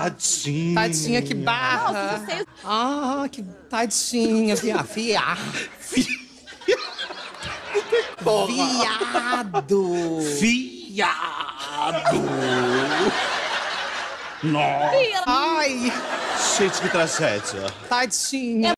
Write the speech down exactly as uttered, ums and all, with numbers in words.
Tadinha. Tadinha, que barra. Nossa, você... Ah, que tadinha, via, via. Porra. Viado. Viado. Nossa. Ai, Gente, que tragédia. tadinha.